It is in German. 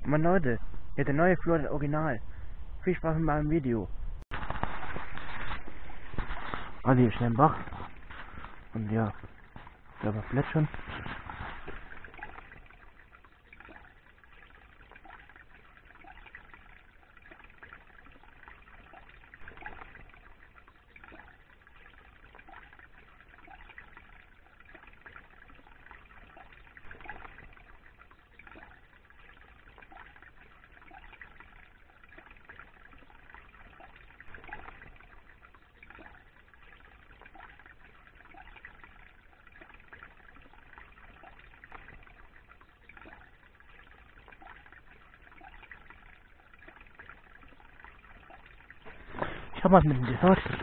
Mann Leute, hier der neue Flur, das Original. Viel Spaß mit meinem Video. Also hier schnell im Bach. Und ja, da war Plätschern. Ich hab was mit dem Dessert.